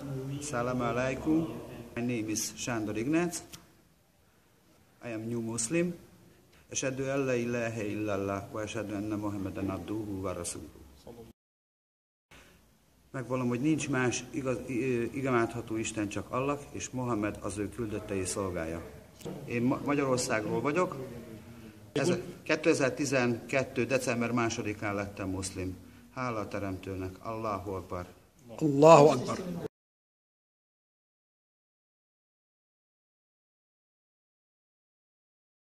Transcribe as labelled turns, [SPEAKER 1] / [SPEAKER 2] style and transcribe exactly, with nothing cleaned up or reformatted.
[SPEAKER 1] Assalamu alaikum. My name is Sándor Ignác. I am new Muslim. Ashhadu an la ilaha illallah wa ashhadu anna Muhammadan abduhu wa rasuluhu. Megvallom, hogy nincs más igaz, igemátható Isten, csak Allah, és Mohamed az ő küldöttei szolgája. Én Ma- Magyarországról vagyok. kétezer-tizenkettő. december másodikán lettem muszlim. Hála a Teremtőnek. Allahu Akbar.
[SPEAKER 2] Allahu Akbar.